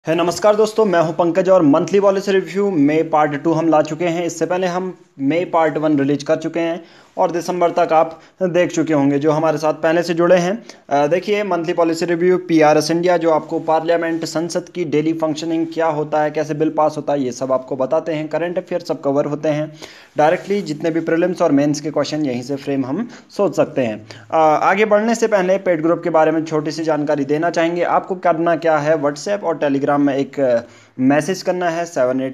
है नमस्कार दोस्तों, मैं हूं पंकज और मंथली पॉलिसी रिव्यू में पार्ट 2 हम ला चुके हैं। इससे पहले हम मई पार्ट 1 रिलीज कर चुके हैं और दिसंबर तक आप देख चुके होंगे जो हमारे साथ पहले से जुड़े हैं। देखिए, monthly policy review PRS India जो आपको पार्लियामेंट संसद की डेली फंक्शनिंग क्या होता है, कैसे बिल पास होता है, ये सब आपको बताते हैं। करंट अफेयर सब कवर होते हैं डायरेक्टली। जितने भी प्रीलिम्स और मेंस के क्वेश्चन यहीं से फ्रेम हम सोच सकते हैं। आगे बढ़ने से पहले पेड ग्रुप के बारे में छोटी सी जानकारी देना चाहेंगे। आपको करना क्या है, व्हाट्सएप और टेलीग्राम में एक मैसेज करना है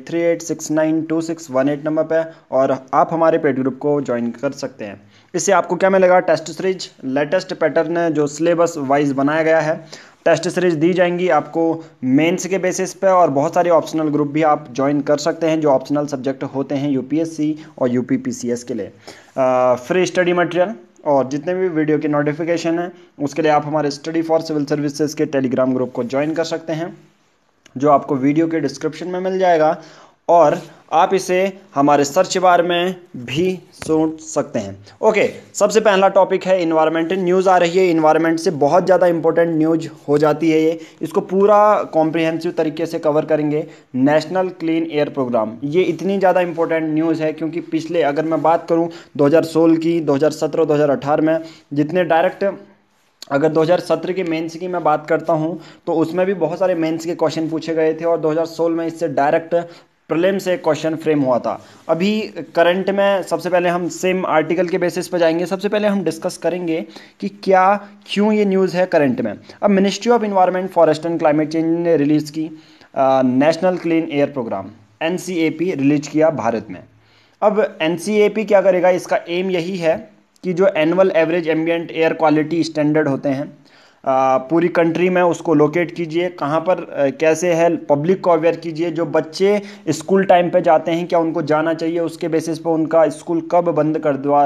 7838692618 नंबर पे और आप हमारे पेड ग्रुप को ज्वाइन कर सकते हैं। इससे आपको क्या मिलेगा, टेस्ट सीरीज लेटेस्ट पैटर्न जो सिलेबस वाइज बनाया गया है, टेस्ट सीरीज दी जाएंगी आपको मेंस के बेसिस पे और बहुत सारे ऑप्शनल ग्रुप भी आप ज्वाइन कर सकते हैं जो ऑप्शनल सब्जेक्ट होते हैं यूपीएससी और यूपीपीसीएस के लिए। फ्री स्टडी मटेरियल और जितने भी वीडियो की नोटिफिकेशन है उसके लिए आप हमारे स्टडी फॉर सिविल सर्विसेज के टेलीग्राम ग्रुप को ज्वाइन कर सकते हैं जो आपको वीडियो के डिस्क्रिप्शन में मिल जाएगा और आप इसे हमारे सर्च बार में भी सोच सकते हैं। ओके, सबसे पहला टॉपिक है इन्वायरमेंटल न्यूज़ आ रही है। इन्वायरमेंट से बहुत ज़्यादा इंपॉर्टेंट न्यूज़ हो जाती है ये। इसको पूरा कॉम्प्रिहेंसिव तरीके से कवर करेंगे। नेशनल क्लीन एयर प्रोग्राम, ये इतनी ज़्यादा इंपॉर्टेंट न्यूज़ है क्योंकि पिछले अगर मैं बात करूँ 2016 की, 2017, 2018 में जितने डायरेक्ट, अगर 2017 के मेंस की मैं बात करता हूं तो उसमें भी बहुत सारे मेंस के क्वेश्चन पूछे गए थे और 2016 में इससे डायरेक्ट प्रीलिम से क्वेश्चन फ्रेम हुआ था। अभी करंट में सबसे पहले हम सेम आर्टिकल के बेसिस पर जाएंगे। सबसे पहले हम डिस्कस करेंगे कि क्यों ये न्यूज़ है करंट में। अब ministry of environment, forest and climate change ने रिलीज़ की national clean air programme NCAP release किया भारत में। अब NCAP क्या करेगा, इसका एम यही है कि जो annual average ambient air quality standard होते हैं पूरी कंट्री में उसको लोकेट कीजिए, कहाँ पर कैसे है, पब्लिक को अवेयर कीजिए। जो बच्चे स्कूल टाइम पे जाते हैं क्या उनको जाना चाहिए, उसके बेसिस पे उनका स्कूल कब बंद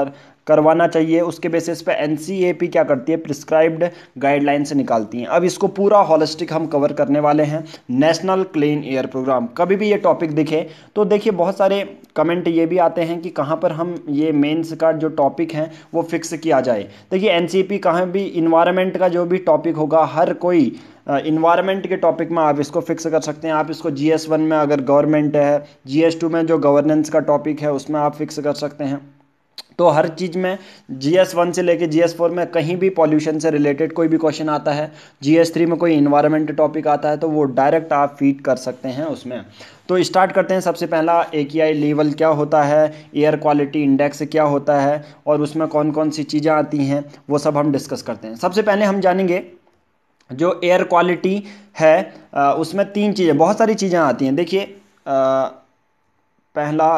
करवाना चाहिए, उसके बेसिस पे NCAP क्या करती है, प्रिस्क्राइब्ड गाइडलाइंस निकालती हैं। अब इसको पूरा हॉलिस्टिक हम कवर करने वाले हैं। नेशनल क्लीन एयर प्रोग्राम, कभी भी ये टॉपिक दिखे तो देखिए बहुत सारे कमेंट ये भी आते हैं कि कहाँ पर हम ये मेंस का जो टॉपिक है वो फिक्स किया जाए। देखिए NCAP कहाँ भी इन्वायरमेंट का जो भी टॉपिक होगा, हर कोई इन्वायरमेंट के टॉपिक में आप इसको फिक्स कर सकते हैं। आप इसको GS1 में अगर गवर्नमेंट है, GS2 में जो गवर्नेंस का टॉपिक है उसमें आप फिक्स कर सकते हैं। तो हर चीज़ में GS1 से लेके GS4 में कहीं भी पॉल्यूशन से रिलेटेड कोई भी क्वेश्चन आता है, GS3 में कोई इन्वायरमेंट टॉपिक आता है तो वो डायरेक्ट आप फीड कर सकते हैं उसमें। तो स्टार्ट करते हैं। सबसे पहला AQI लेवल क्या होता है, एयर क्वालिटी इंडेक्स क्या होता है और उसमें कौन कौन सी चीज़ें आती हैं वो सब हम डिस्कस करते हैं। सबसे पहले हम जानेंगे जो एयर क्वालिटी है उसमें तीन चीज़ें, बहुत सारी चीज़ें आती हैं। देखिए पहला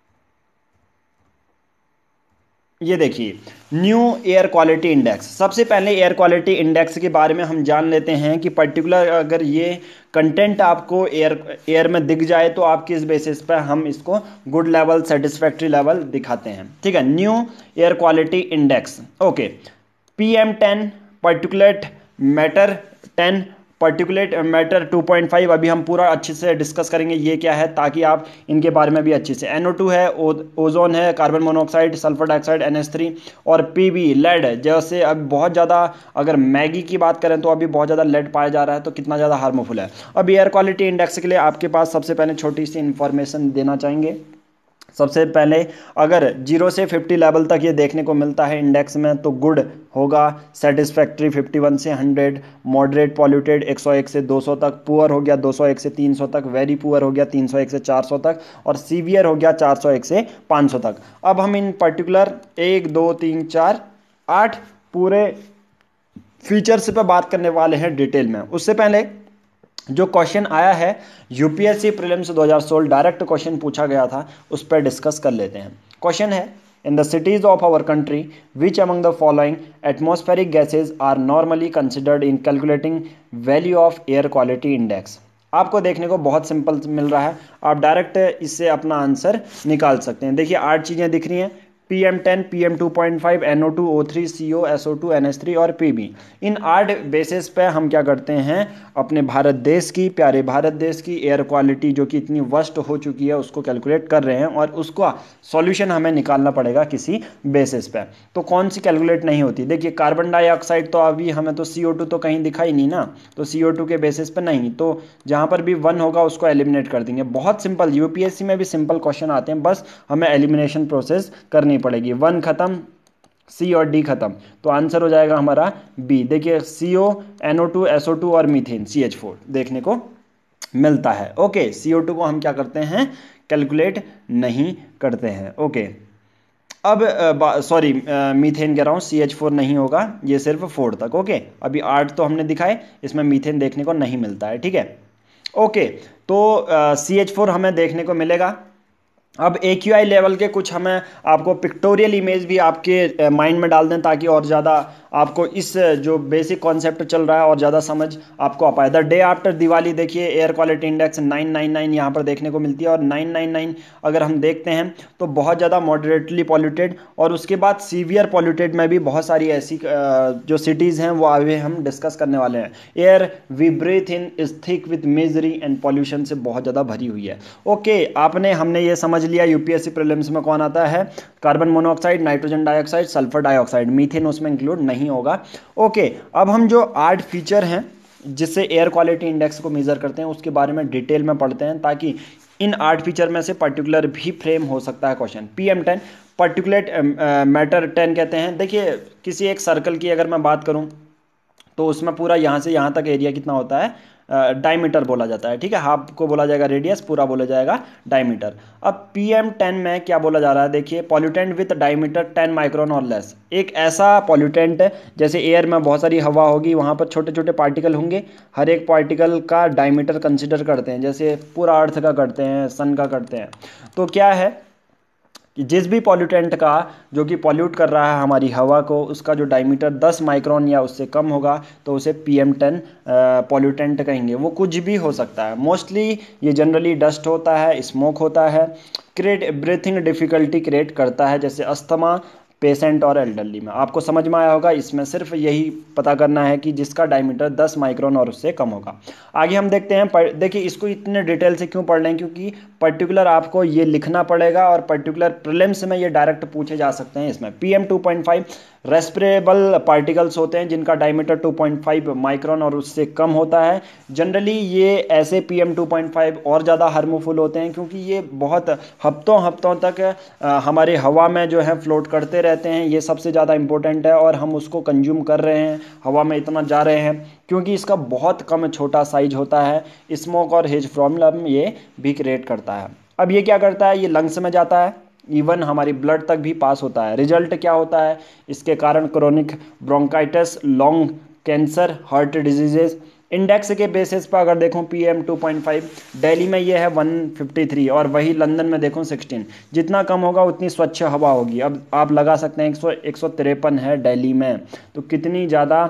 ये देखिए न्यू एयर क्वालिटी इंडेक्स। सबसे पहले एयर क्वालिटी इंडेक्स के बारे में हम जान लेते हैं कि पर्टिकुलर अगर ये कंटेंट आपको एयर में दिख जाए तो आप किस बेसिस पर हम इसको गुड लेवल, सेटिस्फैक्ट्री लेवल दिखाते हैं। ठीक है, new air quality index. Okay, PM10 particulate matter 10, particulate matter 2.5 अभी हम पूरा अच्छे से डिस्कस करेंगे ये क्या है, ताकि आप इनके बारे में भी अच्छे से। NO2 है, ओजोन है, carbon monoxide, sulphur dioxide NH3 और PB लेड। जैसे अब बहुत ज़्यादा अगर मैगी की बात करें तो अभी बहुत ज़्यादा लेड पाया जा रहा है तो कितना ज़्यादा हार्मफुल है। अब एयर क्वालिटी इंडेक्स के लिए आपके पास सबसे पहले छोटी सी इंफॉर्मेशन देना चाहेंगे। सबसे पहले अगर 0 से 50 लेवल तक ये देखने को मिलता है इंडेक्स में तो गुड होगा, सेटिस्फैक्ट्री 51 से 100, मॉडरेट पॉल्यूटेड 101 से 200 तक, पुअर हो गया 201 से 300 तक, वेरी पुअर हो गया 301 से 400 तक और सीवियर हो गया 401 से 500 तक। अब हम इन पर्टिकुलर 1 2 3 4 8 पूरे फीचर्स पे बात करने वाले हैं डिटेल में। उससे पहले जो क्वेश्चन आया है UPSC प्रीलिम्स 2016 डायरेक्ट क्वेश्चन पूछा गया था, उस पर डिस्कस कर लेते हैं। क्वेश्चन है, in the cities of our country which among the following atmospheric gases are normally considered in calculating value of air quality index. आपको देखने को बहुत सिंपल मिल रहा है, आप डायरेक्ट इससे अपना आंसर निकाल सकते हैं। देखिए 8 चीज़ें दिख रही हैं, PM10, PM2.5, NO2, O3, CO, SO2, NH3 और PB। इन 8 बेसिस पे हम क्या करते हैं, अपने भारत देश की, प्यारे भारत देश की एयर क्वालिटी जो कि इतनी वर्स्ट हो चुकी है उसको कैलकुलेट कर रहे हैं और उसका सॉल्यूशन हमें निकालना पड़ेगा किसी बेसिस पे। तो कौन सी कैलकुलेट नहीं होती, देखिए कार्बन डाइऑक्साइड तो अभी हमें तो CO2 तो कहीं दिखाई नहीं ना, तो CO2 के बेसिस पे नहीं, तो जहाँ पर भी 1 होगा उसको एलिमिनेट कर देंगे। बहुत सिंपल, यूपीएससी में भी सिंपल क्वेश्चन आते हैं, बस हमें एलिमिनेशन प्रोसेस करनी पड़ेगी। 1 खत्म, सी और डी खत्म, तो आंसर हो जाएगा हमारा बी। देखिए CO, NO2, SO2 और मीथेन CH4 देखने को मिलता है। ओके, CO2 को हम क्या करते हैं, कैलकुलेट नहीं करते हैं। ओके, अब सॉरी मीथेन कह रहा हूँ, CH4 नहीं होगा, ये सिर्फ 4 तक। ओके, अभी 8 तो हमने दिखाए, इसमें मीथेन देखने को नहीं मिलता है, ठीक है। ओके, तो CH4 हमें देखने को मिलेगा। अब AQI लेवल के कुछ हमें आपको पिक्टोरियल इमेज भी आपके माइंड में डाल दें ताकि और ज़्यादा आपको इस जो बेसिक कॉन्सेप्ट चल रहा है और ज़्यादा समझ आपको आ पाए। द डे आफ्टर दिवाली देखिए एयर क्वालिटी इंडेक्स 999 यहाँ पर देखने को मिलती है, और 999 अगर हम देखते हैं तो बहुत ज़्यादा मॉडरेटली पॉल्यूटेड, और उसके बाद सीवियर पॉल्यूटेड में भी बहुत सारी ऐसी जो सिटीज़ हैं वो आगे हम डिस्कस करने वाले हैं। Air we breathe in is thick with misery and pollution से बहुत ज़्यादा भरी हुई है। ओके, हमने ये समझ लिया यूपीएससी प्रीलिम्स में कौन आता है, carbon monoxide, nitrogen dioxide, sulphur dioxide, methane उसमें इंक्लूड नहीं होगा। ओके, अब हम जो 8 फीचर हैं जिससे एयर क्वालिटी इंडेक्स को मेजर करते हैं उसके बारे में डिटेल में पढ़ते हैं, ताकि इन 8 फीचर में से पर्टिकुलर भी फ्रेम हो सकता है क्वेश्चन। PM10 पर्टिकुलेट मैटर 10 कहते हैं। देखिए किसी एक सर्कल की अगर मैं बात करूं तो उसमें पूरा यहाँ से यहाँ तक एरिया कितना होता है, डायमीटर बोला जाता है, ठीक है। हाफ को बोला जाएगा रेडियस, पूरा बोला जाएगा डायमीटर। अब PM10 में क्या बोला जा रहा है, देखिए पॉल्यूटेंट विथ डायमीटर 10 माइक्रोन और लेस। एक ऐसा पॉल्यूटेंट जैसे एयर में बहुत सारी हवा होगी, वहाँ पर छोटे छोटे पार्टिकल होंगे, हर एक पार्टिकल का डायमीटर कंसिडर करते हैं, जैसे पूरा अर्थ का करते हैं, सन का करते हैं। तो क्या है कि जिस भी पॉल्यूटेंट का जो कि पॉल्यूट कर रहा है हमारी हवा को, उसका जो डायमीटर 10 माइक्रोन या उससे कम होगा तो उसे PM10 पॉल्यूटेंट कहेंगे। वो कुछ भी हो सकता है, मोस्टली ये जनरली डस्ट होता है, स्मोक होता है, क्रिएट ब्रीथिंग डिफिकल्टी क्रिएट करता है, जैसे अस्थमा पेशेंट और एल्डरली में। आपको समझ में आया होगा, इसमें सिर्फ यही पता करना है कि जिसका डायमीटर 10 माइक्रोन और उससे कम होगा। आगे हम देखते हैं, देखिए इसको इतने डिटेल से क्यों पढ़ रहे हैं, क्योंकि पर्टिकुलर आपको ये लिखना पड़ेगा और पर्टिकुलर प्रीलिम्स में ये डायरेक्ट पूछे जा सकते हैं। इसमें PM2.5 रेस्पिरेबल पार्टिकल्स होते हैं जिनका डायमीटर 2.5 माइक्रोन और उससे कम होता है। जनरली ये ऐसे PM2.5 और ज़्यादा हार्मफुल होते हैं क्योंकि ये बहुत हफ्तों तक हमारे हवा में जो है फ्लोट करते रहते हैं। ये सबसे ज़्यादा इंपॉर्टेंट है और हम उसको कंज्यूम कर रहे हैं, हवा में इतना जा रहे हैं क्योंकि इसका बहुत कम छोटा साइज होता है। स्मोक और हेज प्रॉब्लम ये भी क्रिएट करता है। अब ये क्या करता है, ये लंग्स में जाता है, इवन हमारी ब्लड तक भी पास होता है। रिजल्ट क्या होता है, इसके कारण chronic bronchitis, lung cancer, heart diseases. Index के बेसिस पर अगर देखूं PM2.5 दिल्ली में ये है 153 और वही लंदन में देखूं 16। जितना कम होगा उतनी स्वच्छ हवा होगी। अब आप लगा सकते हैं 153 है दिल्ली में, तो कितनी ज़्यादा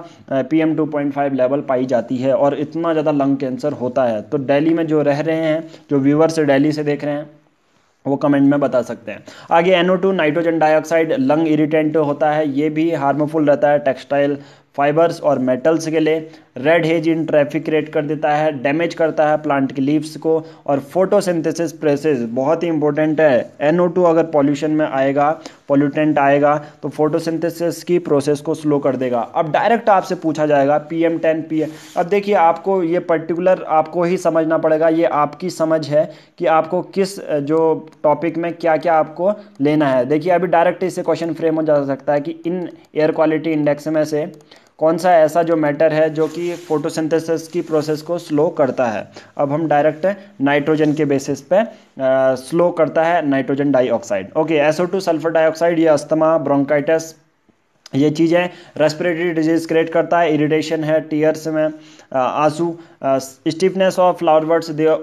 PM2.5 लेवल पाई जाती है और इतना ज़्यादा लंग कैंसर होता है। तो दिल्ली में जो रह रहे हैं, जो व्यूवर्स दिल्ली से देख रहे हैं, वो कमेंट में बता सकते हैं। आगे NO2 nitrogen dioxide lung irritant होता है, ये भी हार्मफुल रहता है टेक्सटाइल फाइबर्स और मेटल्स के लिए। Red haze in traffic create कर देता है, डैमेज करता है प्लांट की लीव्स को। और फोटोसिंथेसिस प्रोसेस बहुत ही इंपॉर्टेंट है। NO2 अगर पॉल्यूशन में आएगा, पॉल्यूटेंट आएगा, तो फोटोसिंथेसिस की प्रोसेस को स्लो कर देगा। अब डायरेक्ट आपसे पूछा जाएगा PM10 PM। अब देखिए आपको ये पर्टिकुलर आपको ही समझना पड़ेगा, ये आपकी समझ है कि आपको किस जो टॉपिक में क्या क्या आपको लेना है। देखिए अभी डायरेक्ट इससे क्वेश्चन फ्रेम हो जा सकता है कि इन एयर क्वालिटी इंडेक्स में से कौन सा ऐसा जो मैटर है जो कि फोटोसिंथेसिस की प्रोसेस को स्लो करता है। अब हम डायरेक्ट नाइट्रोजन के बेसिस पे स्लो करता है nitrogen dioxide. Okay, SO2 sulphur dioxide, ये अस्थमा, ब्रोंकाइटिस, ये चीज़ें रेस्पिरेटरी डिजीज क्रिएट करता है। इरिटेशन है, टीयर्स में आंसू, stiffness of flower they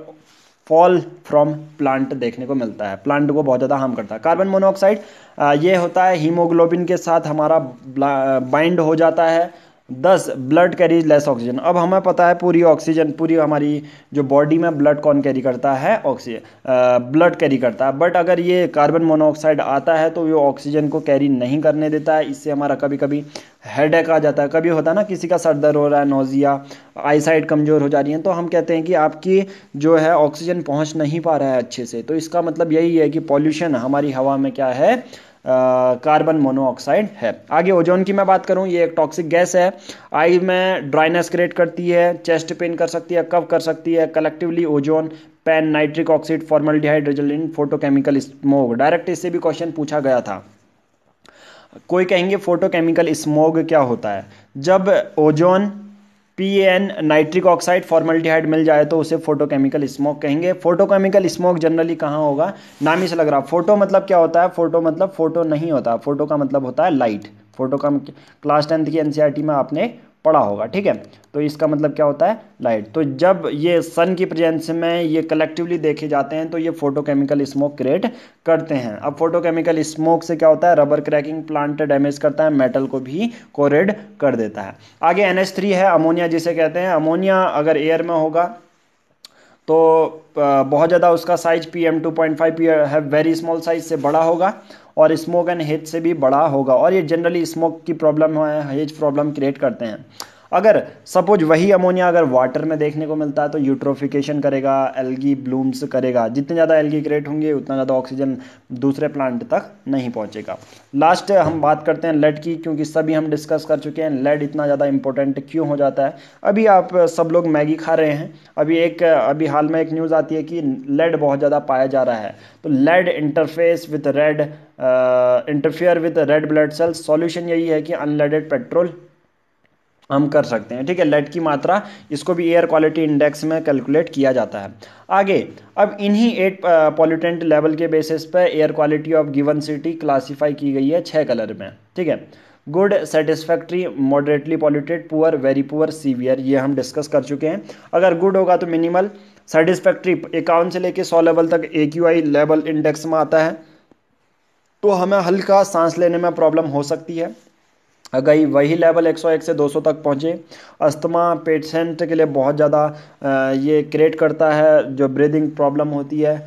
fall from plant देखने को मिलता है, प्लांट को बहुत ज़्यादा हार्म करता है। कार्बन मोनोऑक्साइड ये होता है हीमोग्लोबिन के साथ हमारा बाइंड हो जाता है, 10 ब्लड कैरीज लेस ऑक्सीजन। अब हमें पता है पूरी ऑक्सीजन, पूरी हमारी जो बॉडी में ब्लड कौन कैरी करता है, ऑक्सीजन ब्लड कैरी करता है। बट अगर ये कार्बन मोनोऑक्साइड आता है तो ये ऑक्सीजन को कैरी नहीं करने देता है। इससे हमारा कभी कभी हेडेक आ जाता है, कभी होता है ना किसी का सर दर्द हो रहा है, नोजिया, आईसाइट कमज़ोर हो जा रही है, तो हम कहते हैं कि आपकी जो है ऑक्सीजन पहुंच नहीं पा रहा है अच्छे से। तो इसका मतलब यही है कि पॉल्यूशन हमारी हवा में क्या है, कार्बन मोनोऑक्साइड है। आगे ओजोन की मैं बात करूं, ये एक टॉक्सिक गैस है, आई में ड्राइनेस क्रिएट करती है, चेस्ट पेन कर सकती है, कफ कर सकती है। Collectively ozone, PAN, nitric oxide, formaldehyde result in photochemical smoke. Direct इससे भी क्वेश्चन पूछा गया था। कोई कहेंगे फोटोकेमिकल स्मोक क्या होता है, जब ozone, PN, nitric oxide, formaldehyde मिल जाए तो उसे फोटोकेमिकल स्मोक कहेंगे। फोटोकेमिकल स्मोक जनरली कहाँ होगा, नाम ही से लग रहा। फोटो मतलब क्या होता है, फोटो मतलब फोटो नहीं होता, फोटो का मतलब होता है लाइट। फोटो का क्लास 10th की NCERT में आपने पढ़ा होगा, ठीक है। तो इसका मतलब क्या होता है, लाइट। तो जब ये सन की प्रेजेंस में ये कलेक्टिवली देखे जाते हैं तो ये फोटोकेमिकल स्मोक क्रिएट करते हैं। अब फोटोकेमिकल स्मोक से क्या होता है, रबर क्रैकिंग, प्लांट डैमेज करता है, मेटल को भी कोरेड कर देता है। आगे NH3 है, अमोनिया जिसे कहते हैं। अमोनिया अगर एयर में होगा तो बहुत ज़्यादा उसका साइज PM2.5 है, वेरी स्मॉल साइज से बड़ा होगा, और स्मोक एंड हेज से भी बड़ा होगा, और ये जनरली स्मोक की प्रॉब्लम है, हेज प्रॉब्लम क्रिएट करते हैं। अगर सपोज वही अमोनिया अगर वाटर में देखने को मिलता है तो यूट्रोफिकेशन करेगा, एल्गी ब्लूम्स करेगा। जितने ज़्यादा एल्गी क्रिएट होंगे उतना ज़्यादा ऑक्सीजन दूसरे प्लांट तक नहीं पहुंचेगा। लास्ट हम बात करते हैं लेड की, क्योंकि सभी हम डिस्कस कर चुके हैं लेड इतना ज़्यादा इंपॉर्टेंट क्यों हो जाता है। अभी आप सब लोग मैगी खा रहे हैं, अभी हाल में एक न्यूज़ आती है कि लेड बहुत ज़्यादा पाया जा रहा है। तो lead interfere with red blood cells. Solution यही है कि अनलेडेड पेट्रोल हम कर सकते हैं, ठीक है। लेड की मात्रा, इसको भी एयर क्वालिटी इंडेक्स में कैलकुलेट किया जाता है। आगे अब इन्हीं 8 पॉल्यूटेंट लेवल के बेसिस पे air quality of given city classify की गई है 6 कलर में, ठीक है। Good, satisfactory, moderately polluted, poor, very poor, severe, ये हम डिस्कस कर चुके हैं। अगर गुड होगा तो मिनिमल, सेटिस्फैक्ट्री 51 से लेके 100 लेवल तक AQI लेवल इंडेक्स में आता है, तो हमें हल्का सांस लेने में प्रॉब्लम हो सकती है। अगर वही लेवल 101 से 200 तक पहुँचे, अस्थमा पेशेंट के लिए बहुत ज़्यादा ये क्रिएट करता है, जो ब्रीदिंग प्रॉब्लम होती है।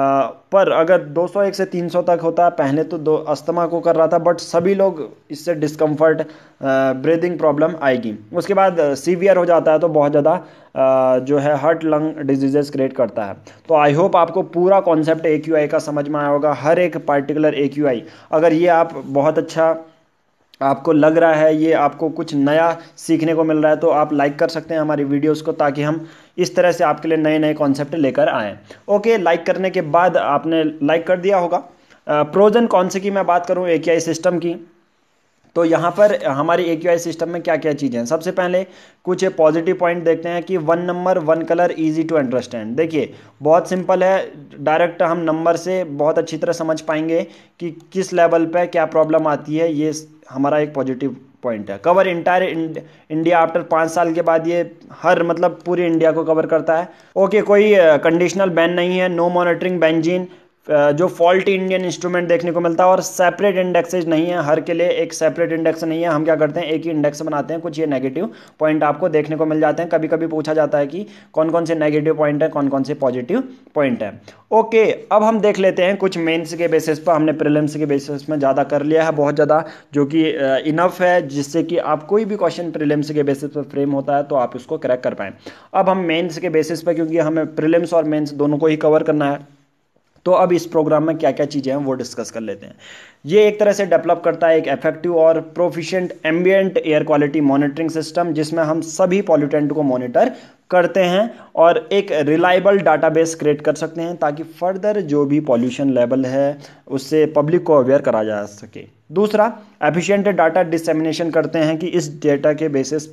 पर अगर 201 से 300 तक होता है, पहले तो दो अस्थमा को कर रहा था, बट सभी लोग इससे डिस्कम्फर्ट, ब्रीदिंग प्रॉब्लम आएगी। उसके बाद सीवियर हो जाता है तो बहुत ज़्यादा जो है हार्ट लंग डिजीजेस क्रिएट करता है। तो आई होप आपको पूरा कॉन्सेप्ट AQI का समझ में आया होगा, हर एक पार्टिकुलर AQI। अगर ये आप बहुत अच्छा आपको लग रहा है, ये आपको कुछ नया सीखने को मिल रहा है, तो आप लाइक कर सकते हैं हमारी वीडियोस को, ताकि हम इस तरह से आपके लिए नए नए कॉन्सेप्ट लेकर आएँ। ओके, लाइक करने के बाद आपने लाइक कर दिया होगा। प्रोज एंड कॉन्स की मैं बात करूं AQI सिस्टम की, तो यहाँ पर हमारी AQI सिस्टम में क्या क्या चीज़ें हैं। सबसे पहले कुछ पॉजिटिव पॉइंट देखते हैं कि 1 number 1 colour easy to understand. देखिए बहुत सिंपल है, डायरेक्ट हम नंबर से बहुत अच्छी तरह समझ पाएंगे कि किस लेवल पे क्या प्रॉब्लम आती है, ये हमारा एक पॉजिटिव पॉइंट है। कवर इंटायर इंडिया आफ्टर 5 साल के बाद, ये हर मतलब पूरे इंडिया को कवर करता है। ओके, कोई कंडीशनल बैन नहीं है, नो मॉनिटरिंग बेंजीन, जो फॉल्टी इंडियन इंस्ट्रूमेंट देखने को मिलता है, और सेपरेट इंडेक्सेज नहीं है, हर के लिए एक सेपरेट इंडेक्स नहीं है। हम क्या करते हैं, एक ही इंडेक्स बनाते हैं। कुछ ये नेगेटिव पॉइंट आपको देखने को मिल जाते हैं। कभी कभी पूछा जाता है कि कौन कौन से नेगेटिव पॉइंट है, कौन कौन से पॉजिटिव पॉइंट है। ओके, अब हम देख लेते हैं कुछ मेंस के बेसिस पर। हमने प्रीलिम्स के बेसिस में ज़्यादा कर लिया है, बहुत ज़्यादा, जो कि इनफ है, जिससे कि आप कोई भी क्वेश्चन प्रीलिम्स के बेसिस पर फ्रेम होता है तो आप उसको क्रैक कर पाएँ। अब हम मेंस के बेसिस पर, क्योंकि हमें प्रीलिम्स और मेंस दोनों को ही कवर करना है, तो अब इस प्रोग्राम में क्या क्या चीज़ें हैं वो डिस्कस कर लेते हैं। ये एक तरह से डेवलप करता है एक इफेक्टिव और proficient ambient air quality monitoring system, जिसमें हम सभी पॉल्यूटेंट को मॉनिटर करते हैं और एक रिलायबल डाटाबेस क्रिएट कर सकते हैं, ताकि फर्दर जो भी पॉल्यूशन लेवल है उससे पब्लिक को अवेयर करा जा सके। दूसरा, एफिशिएंट डाटा डिसेमिनेशन करते हैं कि इस डेटा के बेसिस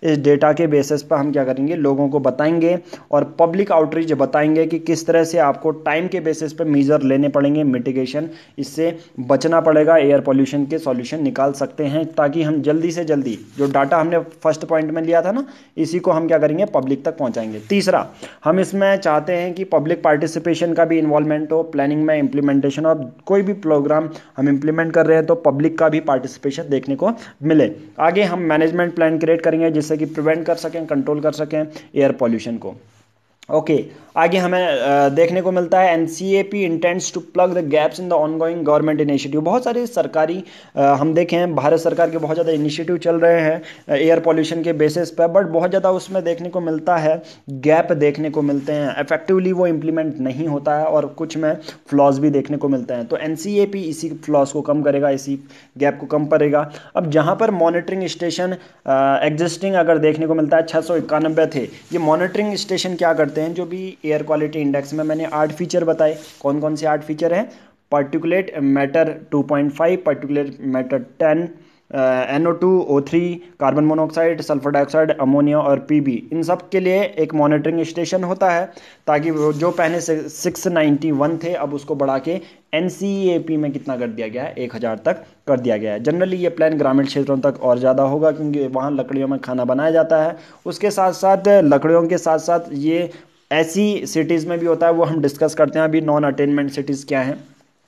पे हम क्या करेंगे, लोगों को बताएंगे और पब्लिक आउटरीच बताएंगे कि किस तरह से आपको टाइम के बेसिस पे मेजर लेने पड़ेंगे, मिटिगेशन, इससे बचना पड़ेगा, एयर पॉल्यूशन के सॉल्यूशन निकाल सकते हैं, ताकि हम जल्दी से जल्दी जो डाटा हमने फर्स्ट पॉइंट में लिया था ना, इसी को हम क्या करेंगे, पब्लिक तक पहुंचाएंगे। तीसरा, हम इसमें चाहते हैं कि पब्लिक पार्टिसिपेशन का भी इन्वॉल्वमेंट हो, प्लानिंग में, इंप्लीमेंटेशन ऑफ कोई भी प्रोग्राम हम इंप्लीमेंट कर रहे हैं तो पब्लिक का भी पार्टिसिपेशन देखने को मिले। आगे हम मैनेजमेंट प्लान क्रिएट करेंगे जिससे कि प्रिवेंट कर सकें, कंट्रोल कर सकें एयर पॉल्यूशन को। ओके आगे हमें देखने को मिलता है NCAP intends to plug the gaps in the ongoing government initiative. बहुत सारे सरकारी हम देखें भारत सरकार के बहुत ज़्यादा इनिशिएटिव चल रहे हैं एयर पॉल्यूशन के बेसिस पर, बट बहुत ज़्यादा उसमें देखने को मिलता है गैप देखने को मिलते हैं, इफेक्टिवली वो इम्प्लीमेंट नहीं होता है और कुछ में फ्लॉज भी देखने को मिलते हैं। तो एनसीएपी इसी फ्लॉज को कम करेगा, इसी गैप को कम करेगा। अब जहाँ पर मॉनिटरिंग स्टेशन एग्जिस्टिंग अगर देखने को मिलता है 691 थे, ये मॉनिटरिंग स्टेशन क्या करते हैं, जो भी एयर क्वालिटी इंडेक्स में मैंने 8 फीचर बताए, कौन कौन से 8 फीचर हैं, particulate matter 2.5, particulate matter 10, NO2, O3, carbon monoxide, sulphur dioxide, ammonia और पीबी, इन सब के लिए एक मॉनिटरिंग स्टेशन होता है ताकि वो जो पहले से 691 थे अब उसको बढ़ा के एनसीएपी में कितना कर दिया गया है, 1000 तक कर दिया गया है। जनरली ये प्लान ग्रामीण क्षेत्रों तक और ज़्यादा होगा क्योंकि वहाँ लकड़ियों में खाना बनाया जाता है। उसके साथ साथ लकड़ियों के साथ साथ ये ऐसी सिटीज़ में भी होता है, वो हम डिस्कस करते हैं अभी। नॉन अटेनमेंट सिटीज़ क्या हैं,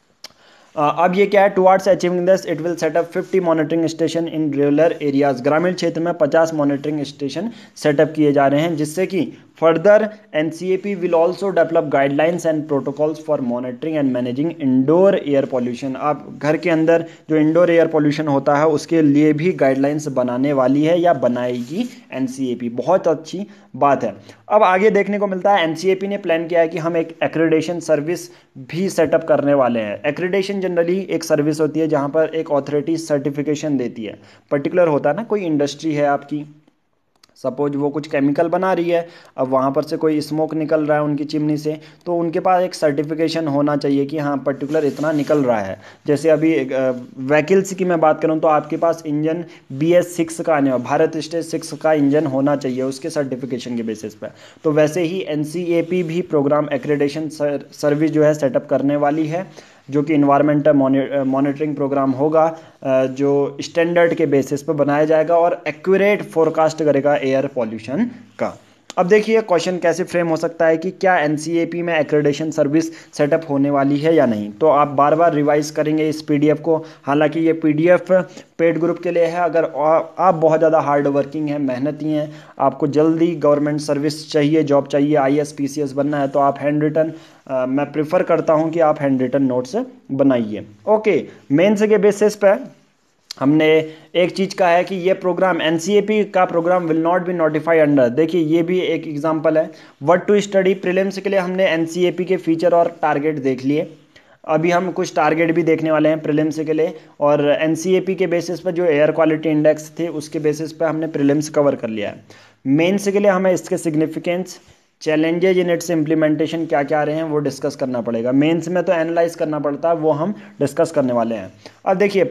अब ये क्या है, towards achieving this it will set up 50 monitoring station in rural areas. ग्रामीण क्षेत्र में 50 मॉनिटरिंग स्टेशन सेटअप किए जा रहे हैं जिससे कि further NCAP will also develop guidelines and protocols for monitoring and managing indoor air pollution. आप घर के अंदर जो इंडोर एयर पॉल्यूशन होता है उसके लिए भी गाइडलाइंस बनाने वाली है या बनाएगी एनसीएपी, बहुत अच्छी बात है। अब आगे देखने को मिलता है एनसीएपी ने प्लान किया है कि हम एक एक्रेडिटेशन सर्विस भी सेटअप करने वाले हैं। एक्रेडिटेशन जनरली एक सर्विस होती है जहां पर एक अथॉरिटी सर्टिफिकेशन देती है, पर्टिकुलर होता है ना, कोई इंडस्ट्री है आपकी, सपोज वो कुछ केमिकल बना रही है, अब वहाँ पर से कोई स्मोक निकल रहा है उनकी चिमनी से, तो उनके पास एक सर्टिफिकेशन होना चाहिए कि हाँ पर्टिकुलर इतना निकल रहा है। जैसे अभी व्हीकल्स की मैं बात करूँ तो आपके पास इंजन BS6 का आने वाला, भारत स्टेज 6 का इंजन होना चाहिए उसके सर्टिफिकेशन के बेसिस पर। तो वैसे ही एनसीएपी भी प्रोग्राम एक्रेडिटेशन सर्विस जो है सेटअप करने वाली है, जो कि इन्वायरमेंटल मॉनिटरिंग प्रोग्राम होगा जो स्टैंडर्ड के बेसिस पर बनाया जाएगा और एक्यूरेट फोरकास्ट करेगा एयर पॉल्यूशन का। अब देखिए क्वेश्चन कैसे फ्रेम हो सकता है कि क्या एनसीएपी में एक्रेडिटेशन सर्विस सेटअप होने वाली है या नहीं। तो आप बार बार रिवाइज करेंगे इस पीडीएफ को, हालांकि ये पीडीएफ पेड ग्रुप के लिए है। अगर आप बहुत ज़्यादा हार्ड वर्किंग हैं, मेहनती हैं, आपको जल्दी गवर्नमेंट सर्विस चाहिए, जॉब चाहिए, IAS PCS बनना है, तो आप हैंड रिटन मैं प्रिफर करता हूं कि आप हैंड रिटन नोट्स बनाइए। ओके, मेंस के बेसिस पे हमने एक चीज़ कहा है कि ये प्रोग्राम एनसीएपी का program will not be notified under. देखिए ये भी एक एग्जांपल है। व्हाट टू स्टडी प्रीलिम्स के लिए हमने एनसीएपी के फीचर और टारगेट देख लिए, अभी हम कुछ टारगेट भी देखने वाले हैं प्रीलिम्स के लिए। और एनसीएपी के बेसिस पर जो एयर क्वालिटी इंडेक्स थे उसके बेसिस पर हमने प्रीलिम्स कवर कर लिया है। मेंस के लिए हमें इसके significance, challenges in its implementation क्या क्या रहे हैं वो डिस्कस करना पड़ेगा। मेंस में तो एनालाइज करना पड़ता है, वो हम डिस्कस करने वाले हैं। अब देखिए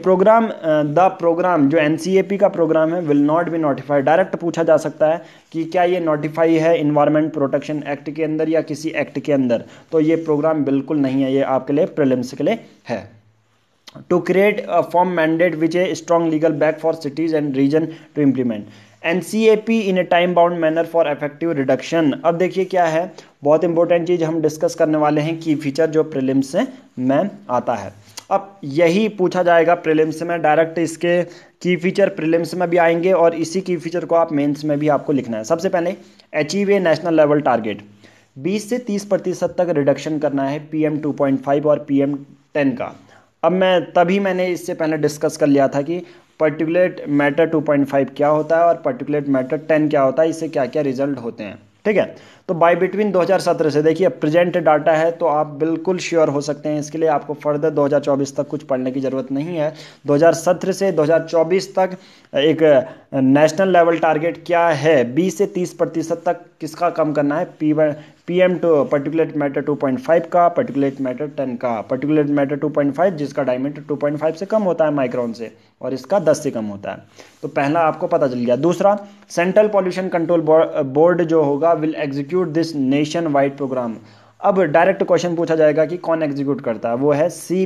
द प्रोग्राम जो एनसीएपी का प्रोग्राम है will not be notified. Direct पूछा जा सकता है कि क्या ये नोटिफाई है इन्वायरमेंट प्रोटेक्शन एक्ट के अंदर या किसी एक्ट के अंदर, तो ये प्रोग्राम बिल्कुल नहीं है, ये आपके लिए प्रीलिम्स के लिए है। To create a form mandate which a strong legal back for cities and region to implement NCAP in a time bound manner for effective reduction. अब देखिए क्या है, बहुत इंपॉर्टेंट चीज़ हम डिस्कस करने वाले हैं, की फीचर जो प्रीलिम्स में आता है। अब यही पूछा जाएगा प्रीलिम्स में, डायरेक्ट इसके की फीचर प्रीलिम्स में भी आएंगे और इसी की फीचर को आप मेंस में भी आपको लिखना है। सबसे पहले achieve a national level target, 20 से 30% तक रिडक्शन करना है PM 2.5 और PM 10 का। अब मैंने इससे पहले डिस्कस कर लिया था कि पर्टिकुलेट मैटर 2.5 क्या होता है और पर्टिकुलेट मैटर 10 क्या होता है, इससे क्या क्या रिजल्ट होते हैं, ठीक है। तो बाय बिटवीन 2017 से, देखिए प्रेजेंट डाटा है तो आप बिल्कुल श्योर हो सकते हैं, इसके लिए आपको फर्दर 2024 तक कुछ पढ़ने की ज़रूरत नहीं है। 2017 से 2024 तक एक नेशनल लेवल टारगेट क्या है, 20 से 30% तक किसका कम करना है, PM टू पर्टिकुलेट मैटर 2.5 का, पर्टिकुलेट मैटर 10 का। पर्टिकुलेट मैटर 2.5 जिसका डायमीटर 2.5 से कम होता है माइक्रोन से, और इसका 10 से कम होता है। तो पहला आपको पता चल गया। दूसरा, सेंट्रल पॉल्यूशन कंट्रोल बोर्ड जो होगा will execute this nationwide program. अब डायरेक्ट क्वेश्चन पूछा जाएगा कि कौन एग्जीक्यूट करता है, वो है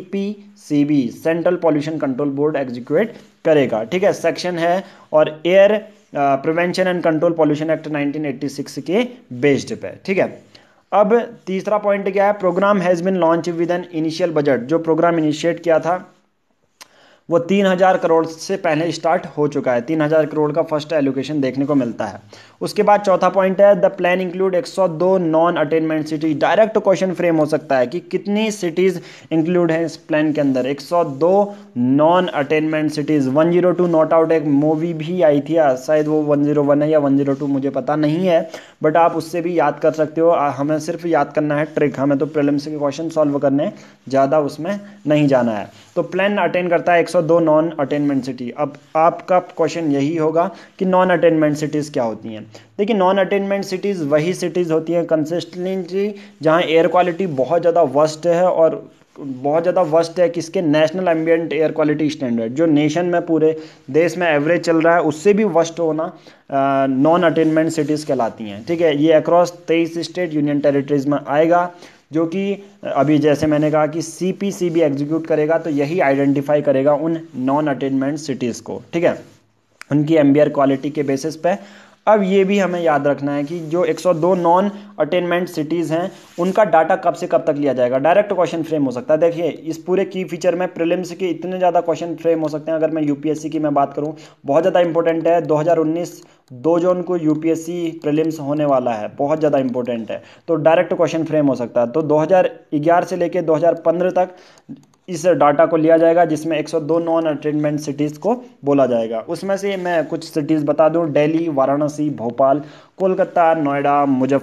CPCB, central pollution control board execute करेगा, ठीक है। सेक्शन है और air prevention and control pollution act 1986 के बेस्ड पे, ठीक है। अब तीसरा पॉइंट क्या है, program has been launch with an initial budget. जो प्रोग्राम इनिशिएट किया था वो 3000 करोड़ से पहले स्टार्ट हो चुका है। 3000 करोड़ का फर्स्ट एलोकेशन देखने को मिलता है। उसके बाद चौथा पॉइंट है the plan include 102 non attainment cities. Direct question frame हो सकता है कि कितनी सिटीज इंक्लूड है इस प्लान के अंदर। 102 non attainment cities. 102 not out एक मूवी भी आई थी, शायद वो 101 है या 102 मुझे पता नहीं है, बट आप उससे भी याद कर सकते हो। हमें सिर्फ याद करना है ट्रिक, हमें तो प्रीलिम्स के क्वेश्चन सॉल्व करने, ज़्यादा उसमें नहीं जाना है। तो प्लान अटेन करता है 102 नॉन अटेनमेंट सिटी। अब आपका क्वेश्चन यही होगा कि नॉन अटेनमेंट सिटीज़ क्या होती हैं। देखिए, नॉन अटेनमेंट सिटीज़ वही सिटीज़ होती हैं कंसिस्टेंटली जहाँ एयर क्वालिटी बहुत ज़्यादा वर्स्ट है, और बहुत ज़्यादा वर्स्ट है किसके, national ambient air quality standard, जो नेशन में पूरे देश में एवरेज चल रहा है उससे भी वर्स्ट होना नॉन अटेनमेंट सिटीज़ कहलाती हैं। ठीक है, ये अक्रॉस 23 स्टेट यूनियन टेरिटरीज में आएगा, जो कि अभी जैसे मैंने कहा कि CPC भी एग्जीक्यूट करेगा, तो यही आइडेंटिफाई करेगा उन नॉन अटेनमेंट सिटीज़ को। ठीक है, उनकी एम्बियर क्वालिटी के बेसिस पे। अब ये भी हमें याद रखना है कि जो 102 नॉन अटेनमेंट सिटीज़ हैं उनका डाटा कब से कब तक लिया जाएगा। डायरेक्ट क्वेश्चन फ्रेम हो सकता है। देखिए, इस पूरे की फीचर में प्रीलिम्स के इतने ज़्यादा क्वेश्चन फ्रेम हो सकते हैं। अगर मैं UPSC की मैं बात करूं, बहुत ज़्यादा इंपॉर्टेंट है। 2019 2 जून को UPSC प्रीलिम्स होने वाला है, बहुत ज़्यादा इंपॉर्टेंट है, तो डायरेक्ट क्वेश्चन फ्रेम हो सकता है। तो 2011 से लेकर 2015 तक इस डाटा को लिया जाएगा, जिसमें 102 नॉन अटेनमेंट सिटीज़ को बोला जाएगा। उसमें से मैं कुछ सिटीज़ बता दूं, दिल्ली, वाराणसी, भोपाल, कोलकाता, नोएडा,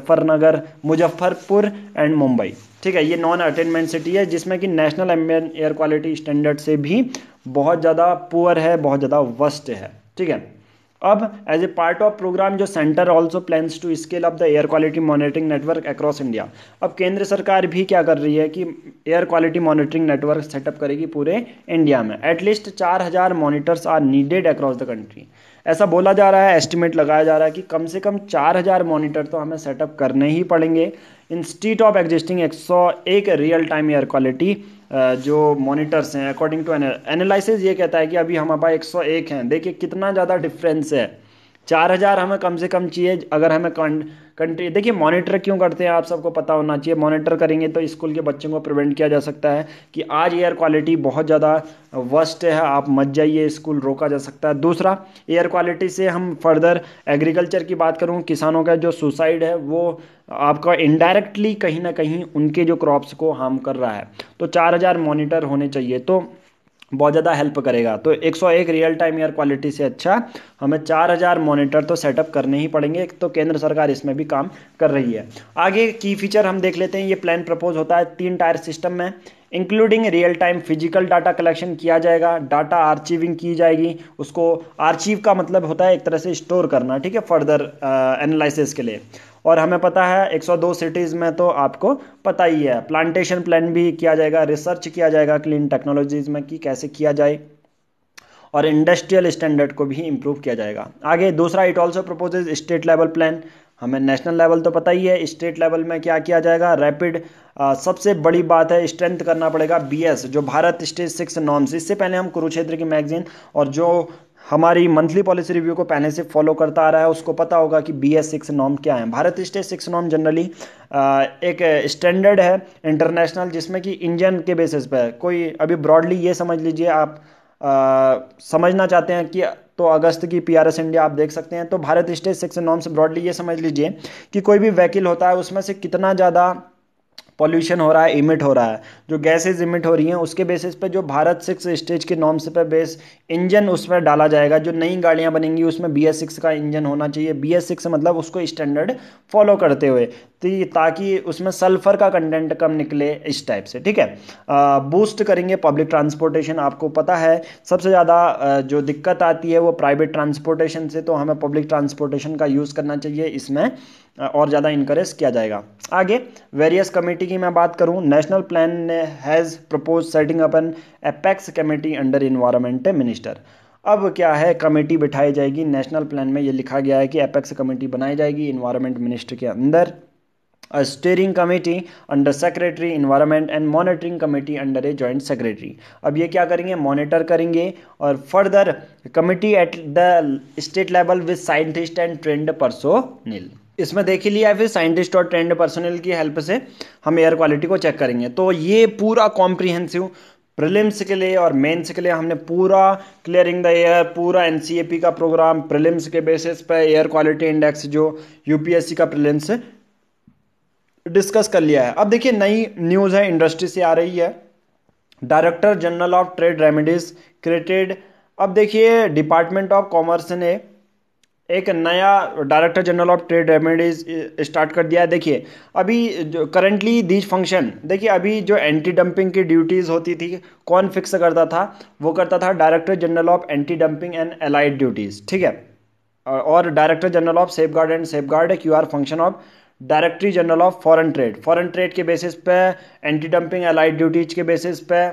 मुजफ्फरपुर एंड मुंबई। ठीक है, ये नॉन अटेनमेंट सिटी है जिसमें कि national ambient air quality standard से भी बहुत ज़्यादा पुअर है, बहुत ज़्यादा वर्स्ट है। ठीक है, अब as a part of program जो centre also plans to scale up the air quality monitoring network across India. अब केंद्र सरकार भी क्या कर रही है कि air quality monitoring network set up करेगी पूरे इंडिया में। At least 4000 monitors are needed across the country. ऐसा बोला जा रहा है, एस्टिमेट लगाया जा रहा है कि कम से कम 4000 मॉनिटर तो हमें सेटअप करने ही पड़ेंगे institute of existing 101 real time air quality जो मॉनिटर्स हैं। अकॉर्डिंग टू एनालिसिस ये कहता है कि अभी हमारे पास 101 हैं। देखिए कितना ज़्यादा डिफरेंस है। 4000 हमें कम से कम चाहिए अगर हमें कंट्री। देखिए, मॉनिटर क्यों करते हैं आप सबको पता होना चाहिए। मॉनिटर करेंगे तो स्कूल के बच्चों को प्रिवेंट किया जा सकता है कि आज एयर क्वालिटी बहुत ज़्यादा वर्स्ट है, आप मत जाइए स्कूल, रोका जा सकता है। दूसरा, एयर क्वालिटी से हम फर्दर एग्रीकल्चर की बात करूँ, किसानों का जो सुसाइड है वो आपका इनडायरेक्टली कहीं ना कहीं उनके जो क्रॉप्स को हार्म कर रहा है। तो 4000 मॉनिटर होने चाहिए, तो बहुत ज़्यादा हेल्प करेगा। तो 101 रियल टाइम एयर क्वालिटी से अच्छा हमें 4000 मॉनिटर तो सेटअप करने ही पड़ेंगे। तो केंद्र सरकार इसमें भी काम कर रही है। आगे की फीचर हम देख लेते हैं। ये प्लान प्रपोज होता है 3 टायर सिस्टम में, including real time physical data collection किया जाएगा, डाटा आर्चीविंग की जाएगी। उसको आर्चीव का मतलब होता है एक तरह से स्टोर करना, ठीक है, फर्दर एनालिसिस के लिए। और हमें पता है 102 सिटीज़ में तो आपको पता ही है, प्लांटेशन प्लान भी किया जाएगा, रिसर्च किया जाएगा क्लीन टेक्नोलॉजीज में कि कैसे किया जाए, और इंडस्ट्रियल स्टैंडर्ड को भी इंप्रूव किया जाएगा। आगे दूसरा, it also proposes state level plan. हमें नेशनल लेवल तो पता ही है, स्टेट लेवल में क्या किया जाएगा, रैपिड सबसे बड़ी बात है स्ट्रेंथ करना पड़ेगा BS जो भारत स्टेज 6 नॉर्म्स। इससे पहले हम कुरुक्षेत्र की मैगजीन और जो हमारी मंथली पॉलिसी रिव्यू को पहले से फॉलो करता आ रहा है उसको पता होगा कि BS 6 नॉर्म क्या है। भारत स्टेज 6 नॉर्म जनरली एक स्टैंडर्ड है इंटरनेशनल, जिसमें कि इंजन के बेसिस पर कोई, अभी ब्रॉडली ये समझ लीजिए आप समझना चाहते हैं कि तो अगस्त की PRS इंडिया आप देख सकते हैं। तो भारत स्टेज 6 नॉर्म्स ब्रॉडली ये समझ लीजिए कि कोई भी व्हीकल होता है उसमें से कितना ज़्यादा पॉल्यूशन हो रहा है, इमिट हो रहा है, जो गैसेज इमिट हो रही हैं, उसके बेसिस पे जो भारत 6 स्टेज के नॉर्म्स पे बेस इंजन उसमें डाला जाएगा। जो नई गाड़ियां बनेंगी उसमें BS 6 का इंजन होना चाहिए। BS 6 मतलब उसको स्टैंडर्ड फॉलो करते हुए, ताकि उसमें सल्फर का कंटेंट कम निकले, इस टाइप से। ठीक है, बूस्ट करेंगे पब्लिक ट्रांसपोर्टेशन। आपको पता है सबसे ज़्यादा जो दिक्कत आती है वो प्राइवेट ट्रांसपोर्टेशन से, तो हमें पब्लिक ट्रांसपोर्टेशन का यूज़ करना चाहिए, इसमें और ज़्यादा इनकरेज किया जाएगा। आगे वेरियस कमेटी की मैं बात करूं, national plan has propose setting up an apex committee under environment minister. अब क्या है, कमेटी बिठाई जाएगी नेशनल प्लान में, ये लिखा गया है कि एपेक्स कमेटी बनाई जाएगी इन्वायरमेंट मिनिस्टर के अंदर। A steering committee under secretary environment and monitoring committee under a joint secretary। अब ये क्या करेंगे, मॉनिटर करेंगे, और further committee at the state level with scientist and trained personnel. इसमें देख ही लिया है, फिर साइंटिस्ट और ट्रेंड पर्सोनिल की हेल्प से हम एयर क्वालिटी को चेक करेंगे। तो ये पूरा कॉम्प्रिहेंसिव प्रीलिम्स के लिए और मेंस के लिए हमने पूरा क्लियरिंग द एयर, पूरा एनसीएपी का प्रोग्राम प्रीलिम्स के बेसिस पे एयर क्वालिटी इंडेक्स जो यूपीएससी का प्रीलिम्स डिस्कस कर लिया है। अब देखिए नई न्यूज़ है, इंडस्ट्री से आ रही है। Director general of trade remedies created. अब देखिए डिपार्टमेंट ऑफ कॉमर्स ने एक नया director general of trade remedies start कर दिया है। देखिए अभी जो करंटली दीज फंक्शन, देखिए अभी जो एंटी डंपिंग की ड्यूटीज़ होती थी कौन फिक्स करता था, वो करता था director general of anti dumping and allied duties, ठीक है। और director general of safeguard and safeguard Q R function of directory general of foreign trade. Foreign trade के बेसिस पे, एंटी डंपिंग एलाइड ड्यूटीज के basis पे,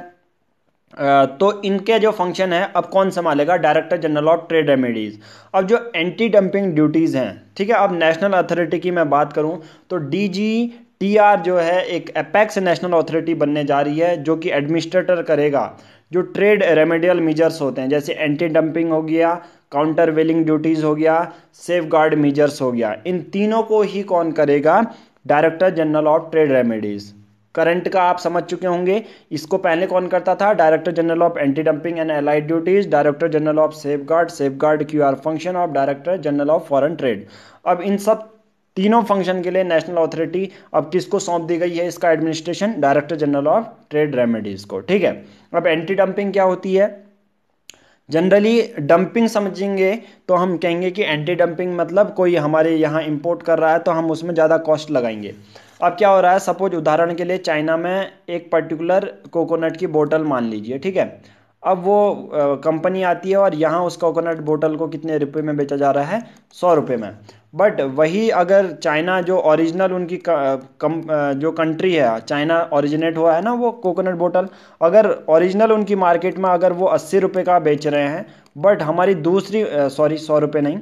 तो इनके जो फंक्शन है अब कौन संभालेगा, director general of trade remedies. अब जो एंटी डंपिंग ड्यूटीज़ हैं, ठीक है, अब नेशनल अथॉरिटी की मैं बात करूं तो डीजीटीआर जो है एक एपेक्स नेशनल अथॉरिटी बनने जा रही है, जो कि एडमिनिस्ट्रेटर करेगा जो ट्रेड रेमेडियल मेजर्स होते हैं, जैसे एंटी डंपिंग हो गया, काउंटर वेलिंग ड्यूटीज़ हो गया, सेफ गार्ड मेजर्स हो गया। इन तीनों को ही कौन करेगा, director general of trade remedies. Current का आप समझ चुके होंगे, इसको पहले कौन करता था, director general of anti dumping and allied duties, director general of safeguard Q R function of director general of foreign trade. अब इन सब तीनों फंक्शन के लिए नेशनल अथॉरिटी अब किसको सौंप दी गई है, इसका administration director general of trade remedies को, ठीक है। अब एंटी डंपिंग क्या होती है, जनरली डंपिंग समझेंगे तो हम कहेंगे कि एंटी डंपिंग मतलब कोई हमारे यहाँ इंपोर्ट कर रहा है तो हम उसमें ज़्यादा कॉस्ट लगाएंगे। अब क्या हो रहा है, सपोज उदाहरण के लिए चाइना में एक पर्टिकुलर कोकोनट की बोतल मान लीजिए, ठीक है। अब वो कंपनी आती है और यहाँ उस कोकोनट बोतल को कितने रुपए में बेचा जा रहा है, 100 रुपये में। बट वही अगर चाइना जो ओरिजिनल उनकी जो कंट्री है, चाइना ओरिजिनेट हुआ है ना वो कोकोनट बोतल, अगर ओरिजिनल उनकी मार्केट में अगर वो 80 रुपये का बेच रहे हैं, बट हमारी दूसरी 100 रुपये नहीं,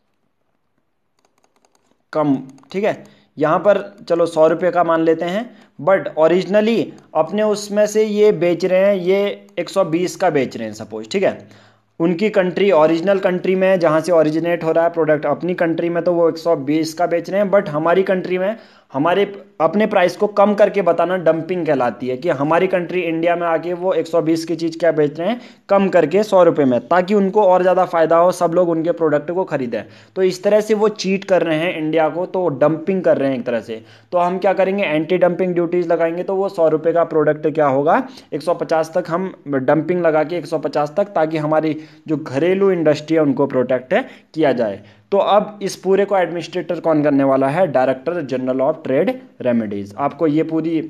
कम, ठीक है, यहाँ पर चलो 100 रुपये का मान लेते हैं, बट ओरिजिनली अपने उसमें से ये बेच रहे हैं, ये 120 का बेच रहे हैं सपोज, ठीक है। उनकी कंट्री, ओरिजिनल कंट्री में जहाँ से ओरिजिनेट हो रहा है प्रोडक्ट, अपनी कंट्री में तो वो 120 का बेच रहे हैं, बट हमारी कंट्री में हमारे अपने प्राइस को कम करके बताना डंपिंग कहलाती है, कि हमारी कंट्री इंडिया में आके वो 120 की चीज़ क्या बेच रहे हैं, कम करके 100 रुपये में, ताकि उनको और ज़्यादा फायदा हो, सब लोग उनके प्रोडक्ट को खरीदें। तो इस तरह से वो चीट कर रहे हैं इंडिया को, तो डंपिंग कर रहे हैं एक तरह से। तो हम क्या करेंगे, एंटी डंपिंग ड्यूटीज़ लगाएंगे, तो वो 100 रुपये का प्रोडक्ट क्या होगा, 150 तक हम डंपिंग लगा के 150 तक, ताकि हमारी जो घरेलू इंडस्ट्री है उनको प्रोटेक्ट किया जाए। तो अब इस पूरे को एडमिनिस्ट्रेटर कौन करने वाला है, director general of trade remedies. आपको ये पूरी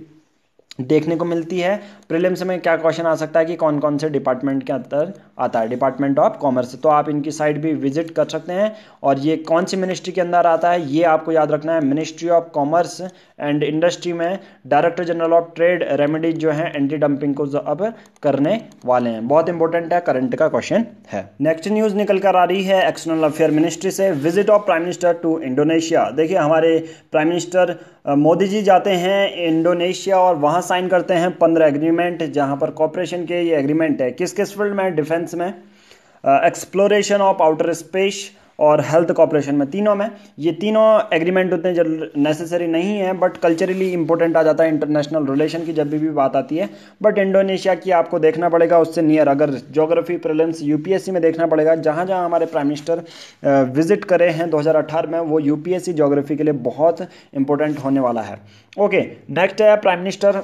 देखने को मिलती है। प्रीलिम्स में क्या क्वेश्चन आ सकता है कि कौन कौन से डिपार्टमेंट के अंदर आता है, डिपार्टमेंट ऑफ कॉमर्स, तो आप इनकी साइट भी विजिट कर सकते हैं। और ये कौन सी मिनिस्ट्री के अंदर आता है ये आपको याद रखना है, ministry of commerce and industry में director general of trade remedies जो है एंटी डंपिंग को अब करने वाले हैं। बहुत इंपॉर्टेंट है, करंट का क्वेश्चन है। नेक्स्ट न्यूज़ निकल कर आ रही है एक्सटर्नल अफेयर मिनिस्ट्री से, visit of prime minister to Indonesia. देखिए हमारे प्राइम मिनिस्टर मोदी जी जाते हैं इंडोनेशिया और वहाँ साइन करते हैं 15 एग्रीमेंट, जहाँ पर कॉपरेशन के ये एग्रीमेंट है किस किस फील्ड में, डिफेंस में, एक्सप्लोरेशन ऑफ आउटर स्पेस और हेल्थ कॉपरेशन में, तीनों में। ये तीनों एग्रीमेंट उतने नेसेसरी नहीं है, बट कल्चरली इंपॉर्टेंट आ जाता है इंटरनेशनल रिलेशन की जब भी बात आती है। बट इंडोनेशिया की आपको देखना पड़ेगा उससे नियर, अगर ज्योग्राफी प्रीलिम्स यूपीएससी में देखना पड़ेगा, जहाँ जहाँ हमारे प्राइम मिनिस्टर विजिट करे हैं 2018 में, वो यूपीएससी ज्योग्राफी के लिए बहुत इंपॉर्टेंट होने वाला है। ओके, नेक्स्ट है prime minister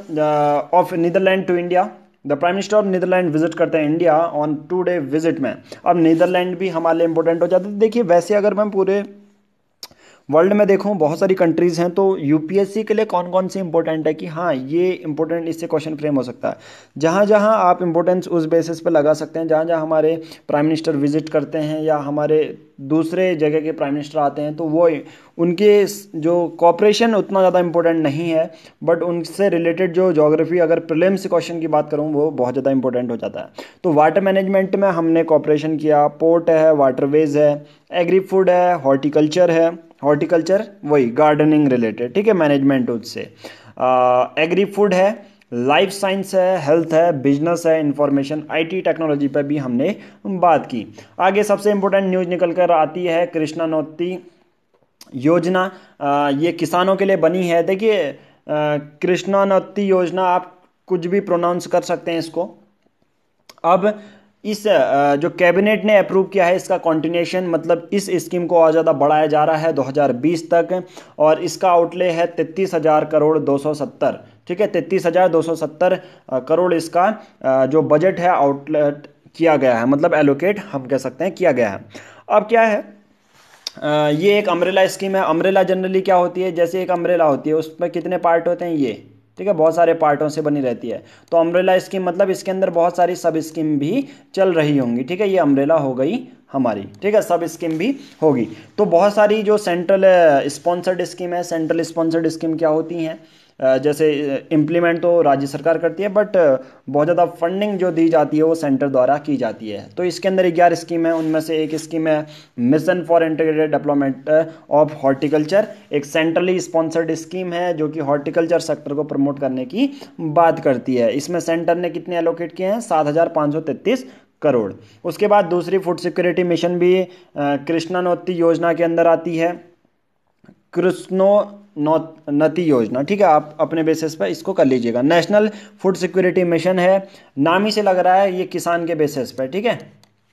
of Netherland to India. The prime minister of Netherland visit करते हैं इंडिया ऑन 2 डे विजिट में। अब नीदरलैंड भी हमारे लिए इंपॉर्टेंट हो जाता है। देखिए वैसे अगर मैं पूरे वर्ल्ड में देखूं बहुत सारी कंट्रीज़ हैं, तो यूपीएससी के लिए कौन कौन सी इंपॉर्टेंट है कि हाँ ये इंपॉर्टेंट, इससे क्वेश्चन फ्रेम हो सकता है। जहाँ जहाँ आप इंपॉर्टेंस उस बेसिस पे लगा सकते हैं, जहाँ जहाँ हमारे प्राइम मिनिस्टर विजिट करते हैं या हमारे दूसरे जगह के प्राइम मिनिस्टर आते हैं, तो वो उनके जो कॉपरेशन उतना ज़्यादा इंपॉर्टेंट नहीं है, बट उनसे रिलेटेड जो ज्योग्राफी, अगर प्रीलिम्स क्वेश्चन की बात करूँ, वो बहुत ज़्यादा इंपॉर्टेंट हो जाता है। तो वाटर मैनेजमेंट में हमने कॉपरेशन किया, पोर्ट है, वाटरवेज है, एग्री फूड है, हॉर्टिकल्चर है, हॉर्टिकल्चर वही गार्डनिंग रिलेटेड, ठीक है, मैनेजमेंट उससे, एग्री फूड है, लाइफ साइंस है, हेल्थ है, बिजनेस है, इंफॉर्मेशन, आईटी टेक्नोलॉजी पर भी हमने बात की। आगे सबसे इंपॉर्टेंट न्यूज़ निकल कर आती है कृष्णा नोती योजना, ये किसानों के लिए बनी है। देखिए कृष्णा नोती योजना, आप कुछ भी प्रोनाउंस कर सकते हैं इसको, अब इस जो कैबिनेट ने अप्रूव किया है इसका कंटिन्यूएशन, मतलब इस स्कीम को और ज़्यादा बढ़ाया जा रहा है 2020 तक, और इसका आउटले है 33,000 करोड़ 270, ठीक है, 33,270 करोड़ इसका जो बजट है आउटलेट किया गया है, मतलब एलोकेट हम कह सकते हैं किया गया है। अब क्या है, ये एक अम्ब्रेला स्कीम है। अम्ब्रेला जनरली क्या होती है, जैसे एक अम्ब्रेला होती है उसमें कितने पार्ट होते हैं, ये, ठीक है, बहुत सारे पार्टों से बनी रहती है। तो अम्ब्रेला स्कीम मतलब इसके अंदर बहुत सारी सब स्कीम भी चल रही होंगी, ठीक है, ये अम्ब्रेला हो गई हमारी, ठीक है, सब स्कीम भी होगी। तो बहुत सारी जो सेंट्रल स्पॉन्सर्ड स्कीम है, सेंट्रल स्पॉन्सर्ड स्कीम क्या होती हैं, जैसे इम्प्लीमेंट तो राज्य सरकार करती है, बट बहुत ज़्यादा फंडिंग जो दी जाती है वो सेंटर द्वारा की जाती है। तो इसके अंदर 11 स्कीम है, उनमें से एक स्कीम है mission for integrated development of horticulture, एक सेंट्रली स्पॉन्सर्ड स्कीम है जो कि हॉर्टिकल्चर सेक्टर को प्रमोट करने की बात करती है। इसमें सेंटर ने कितने एलोकेट किए हैं, 7,533 करोड़। उसके बाद दूसरी फूड सिक्योरिटी मिशन भी कृष्णानोत्ती योजना के अंदर आती है, कृष्णोन्नति योजना, ठीक है, आप अपने बेसिस पर इसको कर लीजिएगा। नेशनल फूड सिक्योरिटी मिशन है, नाम ही से लग रहा है ये किसान के बेसिस पर, ठीक है।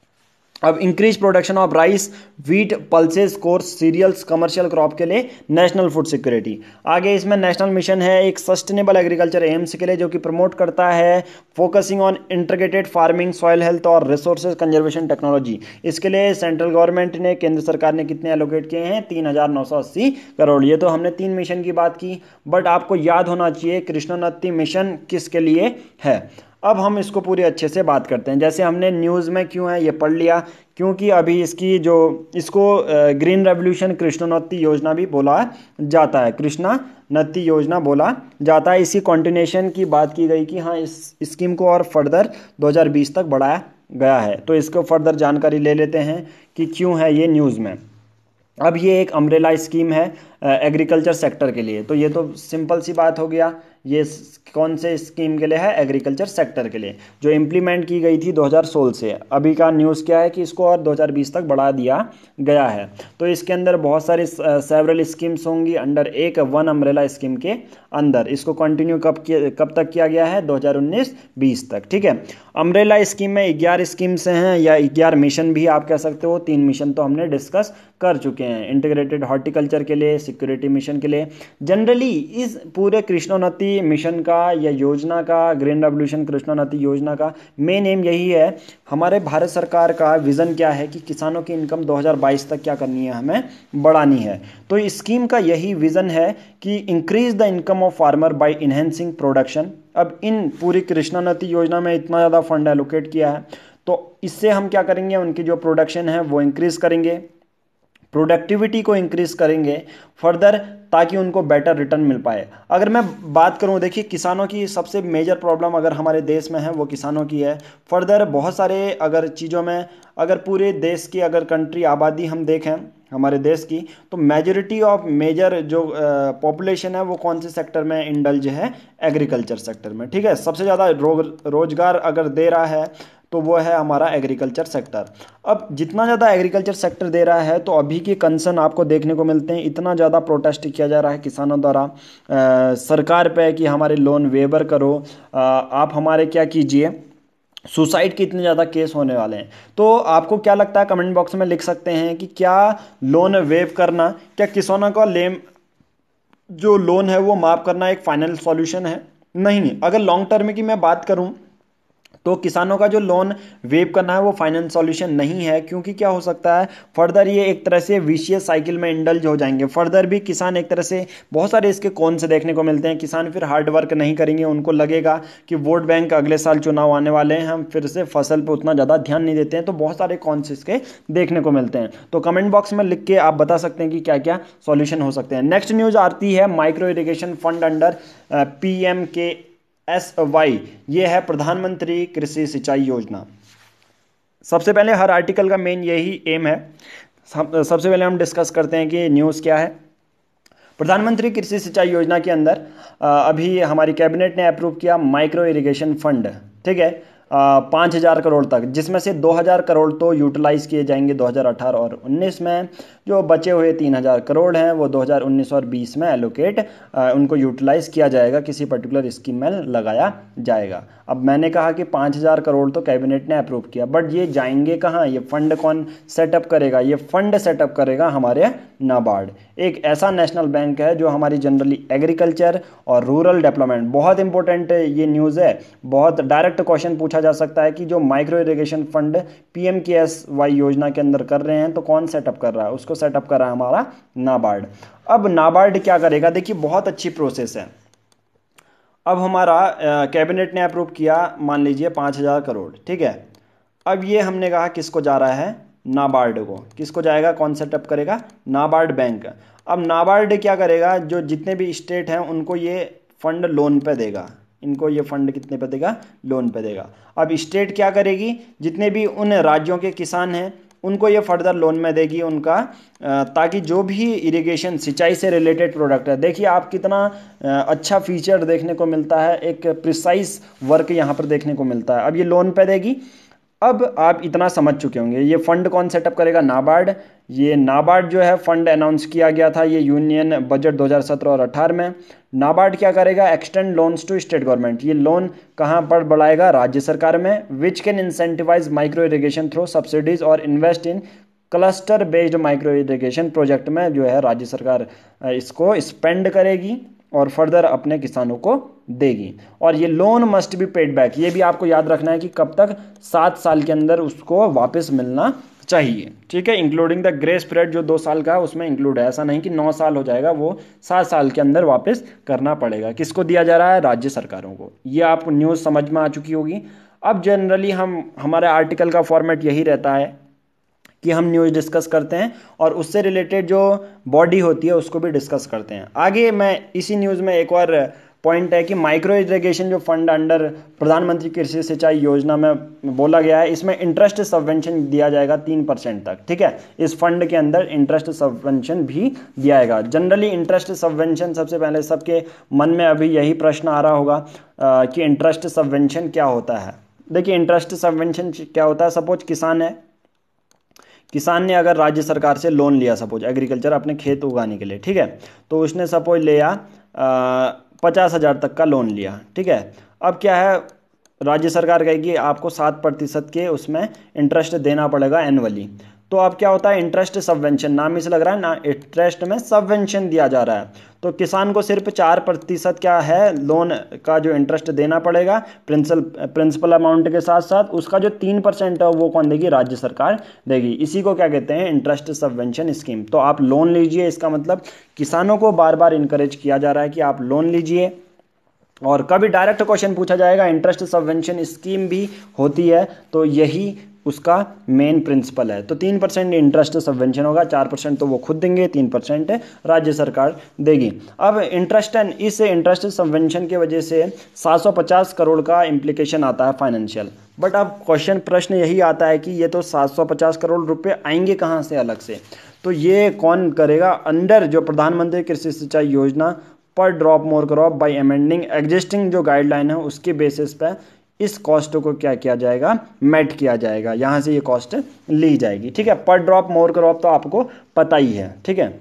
अब increase production of rice, wheat, pulses, coarse, cereals, commercial crop के लिए नेशनल फूड सिक्योरिटी। आगे इसमें नेशनल मिशन है एक सस्टेनेबल एग्रीकल्चर एम्स के लिए, जो कि प्रमोट करता है focusing on integrated farming, soil health और रिसोर्सेज कंजर्वेशन टेक्नोलॉजी। इसके लिए सेंट्रल गवर्नमेंट ने, केंद्र सरकार ने कितने एलोकेट किए हैं, 3,980 करोड़। ये तो हमने 3 मिशन की बात की, बट आपको याद होना चाहिए कृष्णोन्नति मिशन किसके लिए है। अब हम इसको पूरी अच्छे से बात करते हैं। जैसे हमने न्यूज़ में क्यों है ये पढ़ लिया, क्योंकि अभी इसकी जो इसको ग्रीन रेवोल्यूशन कृष्णोन्नति योजना भी बोला जाता है, कृष्णोन्नति योजना बोला जाता है। इसी कॉन्टिन्यूएशन की बात की गई कि हाँ इस स्कीम को और फर्दर 2020 तक बढ़ाया गया है। तो इसको फर्दर जानकारी ले लेते हैं कि क्यों है ये न्यूज़ में। अब ये एक अम्ब्रेला स्कीम है एग्रीकल्चर सेक्टर के लिए, तो ये तो सिंपल सी बात हो गया, ये कौन से स्कीम के लिए है, एग्रीकल्चर सेक्टर के लिए, जो इम्प्लीमेंट की गई थी 2016 से। अभी का न्यूज़ क्या है कि इसको और 2020 तक बढ़ा दिया गया है। तो इसके अंदर बहुत सारी सेवरल स्कीम्स होंगी अंडर एक वन अम्ब्रेला स्कीम के अंदर। इसको कंटिन्यू कब तक किया गया है, 2019-20 तक, ठीक है। अम्ब्रेला स्कीम में 11 स्कीम्स हैं या 11 मिशन भी आप कह सकते हो, 3 मिशन तो हमने डिस्कस कर चुके हैं, इंटीग्रेटेड हॉर्टिकल्चर के लिए, सिक्योरिटी मिशन के लिए। जनरली इस पूरे कृष्णोन्नति मिशन का या योजना का, ग्रीन रेवोल्यूशन कृष्णोन्नति योजना का मेन एम यही है, हमारे भारत सरकार का विजन क्या है कि किसानों की इनकम 2022 तक क्या करनी है, हमें बढ़ानी है। तो इस स्कीम का यही विजन है कि increase the income of farmer by enhancing production. अब इन पूरी कृष्णोन्नति योजना में इतना ज़्यादा फंड एलोकेट किया है, तो इससे हम क्या करेंगे, उनकी जो प्रोडक्शन है वो इंक्रीज करेंगे, प्रोडक्टिविटी को इंक्रीज करेंगे फर्दर, ताकि उनको बेटर रिटर्न मिल पाए। अगर मैं बात करूं, देखिए किसानों की सबसे मेजर प्रॉब्लम अगर हमारे देश में है वो किसानों की है। फर्दर बहुत सारे अगर चीज़ों में, अगर पूरे देश की अगर कंट्री आबादी हम देखें हमारे देश की, तो मेजॉरिटी ऑफ मेजर जो पॉपुलेशन है वो कौन से सेक्टर में इंडल्ज है, एग्रीकल्चर सेक्टर में, ठीक है। सबसे ज़्यादा रोजगार अगर दे रहा है तो वो है हमारा एग्रीकल्चर सेक्टर। अब जितना ज़्यादा एग्रीकल्चर सेक्टर दे रहा है, तो अभी के कंसर्न आपको देखने को मिलते हैं, इतना ज़्यादा प्रोटेस्ट किया जा रहा है किसानों द्वारा सरकार पे कि हमारे लोन वेवर करो, आप हमारे क्या कीजिए, सुसाइड के इतने ज़्यादा केस होने वाले हैं। तो आपको क्या लगता है, कमेंट बॉक्स में लिख सकते हैं कि क्या लोन वेव करना, क्या किसानों का जो लोन है वो माफ़ करना एक फाइनल सॉल्यूशन है? नहीं। अगर लॉन्ग टर्म की मैं बात करूं तो किसानों का जो लोन वेव करना है वो फाइनेंस सॉल्यूशन नहीं है, क्योंकि क्या हो सकता है फर्दर ये एक तरह से विशियस साइकिल में इंडल्ज हो जाएंगे। फर्दर भी किसान एक तरह से, बहुत सारे इसके कौन से देखने को मिलते हैं, किसान फिर हार्ड वर्क नहीं करेंगे, उनको लगेगा कि वोट बैंक अगले साल चुनाव आने वाले हैं, हम फिर से फसल पर उतना ज़्यादा ध्यान नहीं देते हैं। तो बहुत सारे कौन से इसके देखने को मिलते हैं। तो कमेंट बॉक्स में लिख के आप बता सकते हैं कि क्या क्या सॉल्यूशन हो सकते हैं। नेक्स्ट न्यूज़ आती है micro irrigation fund under PMKSY, ये है प्रधानमंत्री कृषि सिंचाई योजना। सबसे पहले हर आर्टिकल का मेन यही एम है। सबसे पहले हम डिस्कस करते हैं कि न्यूज़ क्या है। प्रधानमंत्री कृषि सिंचाई योजना के अंदर अभी हमारी कैबिनेट ने अप्रूव किया माइक्रो इरिगेशन फंड, ठीक है। 5,000 करोड़ तक, जिसमें से 2,000 करोड़ तो यूटिलाइज किए जाएंगे 2018 और 19 में। जो बचे हुए 3,000 करोड़ हैं वो 2019 और 20 में एलोकेट उनको यूटिलाइज किया जाएगा, किसी पर्टिकुलर स्कीम में लगाया जाएगा। अब मैंने कहा कि 5,000 करोड़ तो कैबिनेट ने अप्रूव किया, बट ये जाएंगे कहाँ, ये फंड कौन सेटअप करेगा? ये फंड सेटअप करेगा हमारे नाबार्ड। एक ऐसा नेशनल बैंक है जो हमारी जनरली एग्रीकल्चर और रूरल डेवलपमेंट, बहुत इंपॉर्टेंट ये न्यूज़ है, बहुत डायरेक्ट क्वेश्चन पूछा जा सकता है कि जो माइक्रो इरिगेशन फंड PMKSY योजना के अंदर कर रहे हैं तो कौन सेटअप कर रहा है? उसको सेटअप कर रहा है हमारा नाबार्ड। अब नाबार्ड क्या करेगा? देखिए बहुत अच्छी प्रोसेस है। अब हमारा कैबिनेट ने अप्रूव किया, मान लीजिए 5,000 करोड़, ठीक है। अब ये हमने कहा किसको जा रहा है? नाबार्ड को। किसको जाएगा? कौन सेटअप करेगा? NABARD bank. अब नाबार्ड क्या करेगा? जो जितने भी स्टेट हैं उनको ये फंड लोन पे देगा। इनको ये फंड कितने पे देगा? लोन पे देगा। अब स्टेट क्या करेगी? जितने भी उन राज्यों के किसान हैं उनको ये फर्दर लोन में देगी उनका, ताकि जो भी इरिगेशन सिंचाई से रिलेटेड प्रोडक्ट है, देखिए आप कितना अच्छा फीचर देखने को मिलता है, एक प्रिसाइज वर्क यहाँ पर देखने को मिलता है। अब ये लोन पे देगी। अब आप इतना समझ चुके होंगे ये फंड कौन सेटअप करेगा? नाबार्ड। ये नाबार्ड जो है फंड अनाउंस किया गया था ये यूनियन बजट 2017 और 18 में। नाबार्ड क्या करेगा? Extend loans to state government. ये लोन कहाँ पर बढ़ाएगा? राज्य सरकार में। Which can incentivize micro irrigation through subsidies और invest in cluster based micro irrigation project में जो है राज्य सरकार इसको स्पेंड करेगी और फर्दर अपने किसानों को देगी। और ये loan must be paid back. ये भी आपको याद रखना है कि कब तक? 7 साल के अंदर उसको वापस मिलना चाहिए, ठीक है। इंक्लूडिंग द ग्रेस पीरियड जो 2 साल का है उसमें इंक्लूड है। ऐसा नहीं कि 9 साल हो जाएगा, वो 7 साल के अंदर वापस करना पड़ेगा। किसको दिया जा रहा है? राज्य सरकारों को। ये आपको न्यूज़ समझ में आ चुकी होगी। अब जनरली हमारे आर्टिकल का फॉर्मेट यही रहता है कि हम न्यूज़ डिस्कस करते हैं और उससे रिलेटेड जो बॉडी होती है उसको भी डिस्कस करते हैं। आगे मैं इसी न्यूज़ में एक और पॉइंट है कि माइक्रो इरिगेशन जो फंड अंडर प्रधानमंत्री कृषि सिंचाई योजना में बोला गया है, इसमें इंटरेस्ट सबवेंशन दिया जाएगा 3% तक, ठीक है। इस फंड के अंदर इंटरेस्ट सबवेंशन भी दिया जाएगा। जनरली इंटरेस्ट सबवेंशन, सबसे पहले सबके मन में अभी यही प्रश्न आ रहा होगा कि इंटरेस्ट सबवेंशन क्या होता है। देखिए इंटरेस्ट सबवेंशन क्या होता है? सपोज किसान ने अगर राज्य सरकार से लोन लिया, सपोज एग्रीकल्चर अपने खेत उगाने के लिए, ठीक है, तो उसने सपोज लिया 50,000 तक का लोन लिया, ठीक है। अब क्या है, राज्य सरकार कहेगी आपको 7% के उसमें इंटरेस्ट देना पड़ेगा एनुअली। तो अब क्या होता है? इंटरेस्ट सबवेंशन, नाम ही से लग रहा है ना, इंटरेस्ट में सबवेंशन दिया जा रहा है। तो किसान को सिर्फ 4% क्या है लोन का जो इंटरेस्ट देना पड़ेगा प्रिंसिपल अमाउंट के साथ साथ, उसका जो 3% है वो कौन देगी? राज्य सरकार देगी। इसी को क्या कहते हैं? Interest subvention scheme. तो आप लोन लीजिए, इसका मतलब किसानों को बार बार इंकरेज किया जा रहा है कि आप लोन लीजिए। और कभी डायरेक्ट क्वेश्चन पूछा जाएगा, इंटरेस्ट सबवेंशन स्कीम भी होती है, तो यही उसका मेन प्रिंसिपल है। तो 3% इंटरेस्ट सबवेंशन होगा, 4% तो वो खुद देंगे, 3% राज्य सरकार देगी। अब इस इंटरेस्ट सबवेंशन की वजह से 750 करोड़ का इम्प्लीकेशन आता है फाइनेंशियल। बट अब प्रश्न यही आता है कि ये तो 750 करोड़ रुपए आएंगे कहाँ से अलग से? तो ये कौन करेगा? अंडर जो प्रधानमंत्री कृषि सिंचाई योजना पर drop more crop by amending existing जो गाइडलाइन है उसके बेसिस पे इस कॉस्ट को क्या किया जाएगा? मेट किया जाएगा। यहाँ से ये कॉस्ट ली जाएगी, ठीक है। पर ड्रॉप मोर क्रॉप तो आपको पता ही है, ठीक है।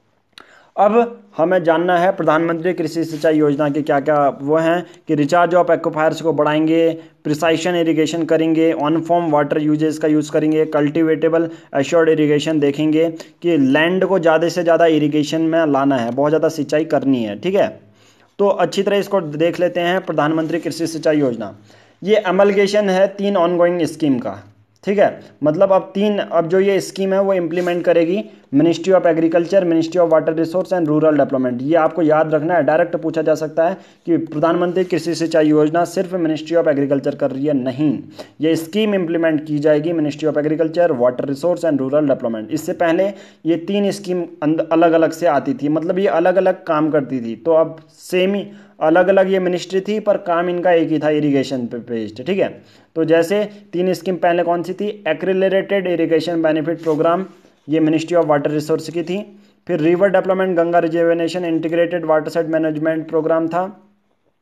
अब हमें जानना है प्रधानमंत्री कृषि सिंचाई योजना के क्या क्या वो हैं कि रिचार्ज ऑफ एक्वाफायर्स को बढ़ाएंगे, प्रिसाइशन इरिगेशन करेंगे, ऑन फॉर्म वाटर यूजेस का यूज़ करेंगे, कल्टिवेटेबल एश्योर्ड इरिगेशन देखेंगे कि लैंड को ज़्यादा से ज़्यादा इरिगेशन में लाना है, बहुत ज़्यादा सिंचाई करनी है, ठीक है। तो अच्छी तरह इसको देख लेते हैं। प्रधानमंत्री कृषि सिंचाई योजना ये अमलगेशन है 3 ऑनगोइंग स्कीम का, ठीक है। मतलब अब जो ये स्कीम है वो इम्प्लीमेंट करेगी ministry of agriculture, ministry of water resource and rural development. ये आपको याद रखना है, डायरेक्ट पूछा जा सकता है कि प्रधानमंत्री कृषि सिंचाई योजना सिर्फ मिनिस्ट्री ऑफ एग्रीकल्चर कर रही है, नहीं, ये स्कीम इम्प्लीमेंट की जाएगी ministry of agriculture, water resource and rural development. इससे पहले ये 3 स्कीम अलग अलग से आती थी, मतलब ये अलग अलग काम करती थी। तो अब सेम ही अलग अलग ये मिनिस्ट्री थी पर काम इनका एक ही था, इरिगेशन पे बेस्ड, ठीक है। तो जैसे 3 स्कीम पहले कौन सी थी? एक्रिलरेटेड इरिगेशन बेनिफिट प्रोग्राम, ये मिनिस्ट्री ऑफ वाटर रिसोर्स की थी। फिर river development Ganga rejuvenation integrated water set management programme था।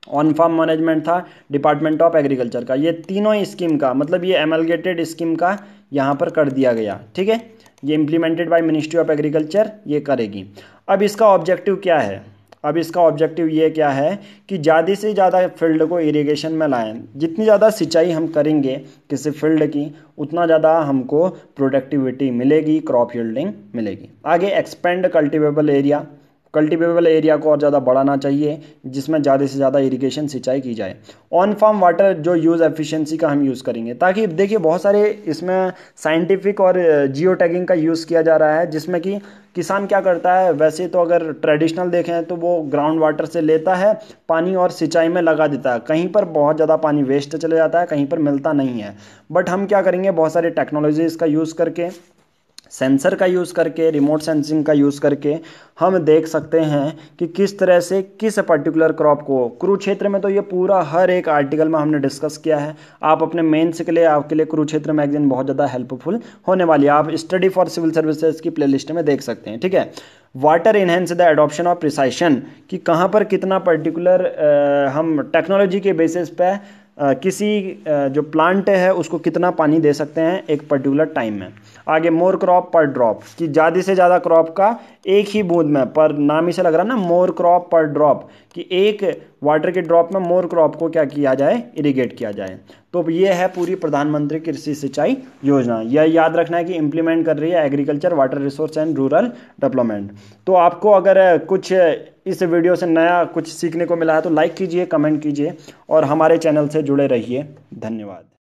ऑन फार्म मैनेजमेंट था डिपार्टमेंट ऑफ एग्रीकल्चर का। ये तीनों स्कीम का मतलब ये एमलगेटेड स्कीम का यहाँ पर कर दिया गया, ठीक है। ये implemented by ministry of agriculture ये करेगी। अब इसका ऑब्जेक्टिव क्या है? अब इसका ऑब्जेक्टिव ये क्या है कि ज़्यादा से ज़्यादा फील्ड को इरिगेशन में लाएं। जितनी ज़्यादा सिंचाई हम करेंगे किसी फील्ड की, उतना ज़्यादा हमको प्रोडक्टिविटी मिलेगी, क्रॉप यील्डिंग मिलेगी। आगे expand cultivable area, cultivable area को और ज़्यादा बढ़ाना चाहिए जिसमें ज़्यादा से ज़्यादा इरिगेशन सिंचाई की जाए। ऑन फार्म वाटर जो यूज़ एफिशिएंसी का हम यूज़ करेंगे, ताकि देखिए बहुत सारे इसमें साइंटिफिक और जियो टैगिंग का यूज़ किया जा रहा है, जिसमें कि किसान क्या करता है, वैसे तो अगर ट्रेडिशनल देखें तो वो ग्राउंड वाटर से लेता है पानी और सिंचाई में लगा देता है। कहीं पर बहुत ज़्यादा पानी वेस्ट चले जाता है, कहीं पर मिलता नहीं है। बट हम क्या करेंगे, बहुत सारी टेक्नोलॉजीज़ का यूज़ करके, सेंसर का यूज़ करके, रिमोट सेंसिंग का यूज़ करके हम देख सकते हैं कि किस तरह से किस पर्टिकुलर क्रॉप को, कुरुक्षेत्र में तो ये पूरा हर एक आर्टिकल में हमने डिस्कस किया है। आप अपने मेंस के लिए, आपके लिए कुरुक्षेत्र मैगजीन बहुत ज़्यादा हेल्पफुल होने वाली है। आप स्टडी फॉर सिविल सर्विसेज की प्लेलिस्ट में देख सकते हैं, ठीक है। Water enhance the adoption of precision, कि कहाँ पर कितना पर्टिकुलर हम टेक्नोलॉजी के बेसिस पे किसी जो प्लांट है उसको कितना पानी दे सकते हैं एक पर्टिकुलर टाइम में। आगे मोर क्रॉप पर ड्रॉप, कि ज़्यादा से ज़्यादा क्रॉप का एक ही बूंद में, पर नाम ही से लग रहा है ना मोर क्रॉप पर ड्रॉप, कि एक वाटर के ड्रॉप में मोर क्रॉप को क्या किया जाए, इरिगेट किया जाए। तो ये है पूरी प्रधानमंत्री कृषि सिंचाई योजना। यह याद रखना है कि इम्प्लीमेंट कर रही है agriculture, water resource and rural development. तो आपको अगर कुछ इस वीडियो से नया कुछ सीखने को मिला है तो लाइक कीजिए, कमेंट कीजिए और हमारे चैनल से जुड़े रहिए। धन्यवाद।